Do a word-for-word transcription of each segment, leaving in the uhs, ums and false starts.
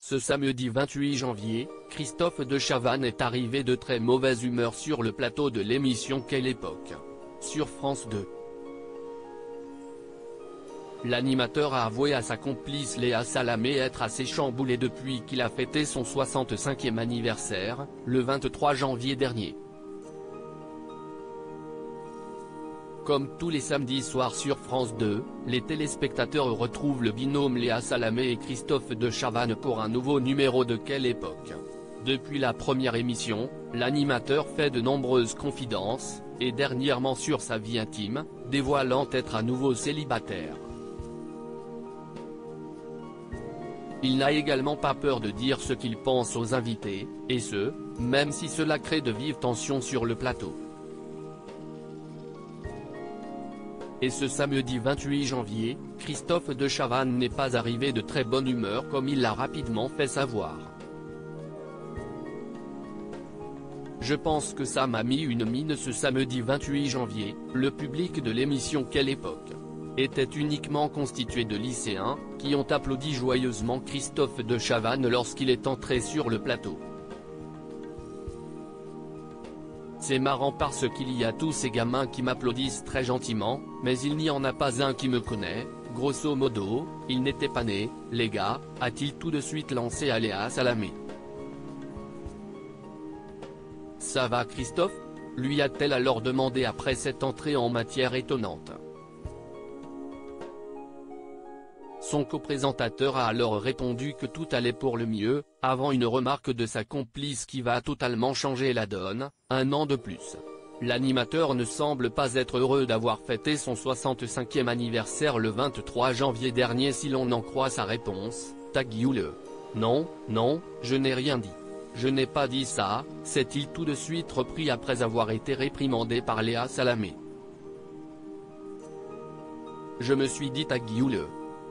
Ce samedi vingt-huit janvier, Christophe de Chavannes est arrivé de très mauvaise humeur sur le plateau de l'émission Quelle époque sur France deux. L'animateur a avoué à sa complice Léa Salamé être assez chamboulé depuis qu'il a fêté son soixante-cinquième anniversaire, le vingt-trois janvier dernier. Comme tous les samedis soirs sur France deux, les téléspectateurs retrouvent le binôme Léa Salamé et Christophe de Chavannes pour un nouveau numéro de Quelle époque. Depuis la première émission, l'animateur fait de nombreuses confidences, et dernièrement sur sa vie intime, dévoilant être à nouveau célibataire. Il n'a également pas peur de dire ce qu'il pense aux invités, et ce, même si cela crée de vives tensions sur le plateau. Et ce samedi vingt-huit janvier, Christophe de Chavannes n'est pas arrivé de très bonne humeur comme il l'a rapidement fait savoir. Je pense que ça m'a mis une mine ce samedi vingt-huit janvier, le public de l'émission Quelle époque était uniquement constitué de lycéens, qui ont applaudi joyeusement Christophe de Chavannes lorsqu'il est entré sur le plateau. C'est marrant parce qu'il y a tous ces gamins qui m'applaudissent très gentiment, mais il n'y en a pas un qui me connaît, grosso modo, il n'était pas né, les gars, a-t-il tout de suite lancé à Léa Salamé. Ça va Christophe ? Lui a-t-elle alors demandé après cette entrée en matière étonnante. Son coprésentateur a alors répondu que tout allait pour le mieux, avant une remarque de sa complice qui va totalement changer la donne, un an de plus. L'animateur ne semble pas être heureux d'avoir fêté son soixante-cinquième anniversaire le vingt-trois janvier dernier si l'on en croit sa réponse, taguioule. Non, non, je n'ai rien dit. Je n'ai pas dit ça, s'est-il tout de suite repris après avoir été réprimandé par Léa Salamé. Je me suis dit taguioule.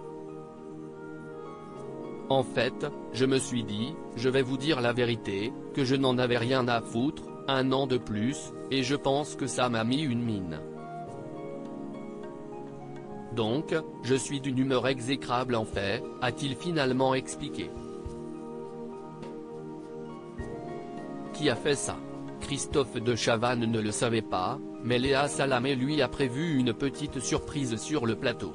En fait, je me suis dit, je vais vous dire la vérité, que je n'en avais rien à foutre, un an de plus, et je pense que ça m'a mis une mine. Donc, je suis d'une humeur exécrable en fait, a-t-il finalement expliqué. Qui a fait ça? Christophe de Chavannes ne le savait pas, mais Léa Salamé lui a prévu une petite surprise sur le plateau.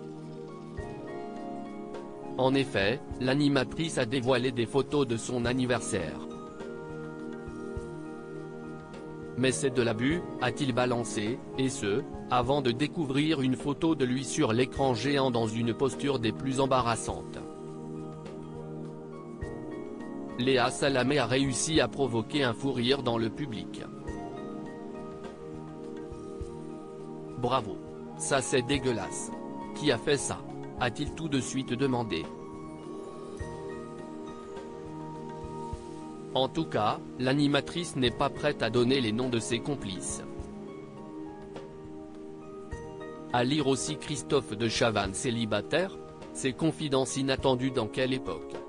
En effet, l'animatrice a dévoilé des photos de son anniversaire. Mais c'est de l'abus, a-t-il balancé, et ce, avant de découvrir une photo de lui sur l'écran géant dans une posture des plus embarrassantes. Léa Salamé a réussi à provoquer un fou rire dans le public. Bravo. Ça c'est dégueulasse. Qui a fait ça? A-t-il tout de suite demandé. En tout cas, l'animatrice n'est pas prête à donner les noms de ses complices. À lire aussi Christophe de Chavannes célibataire, ses confidences inattendues dans Quelle époque.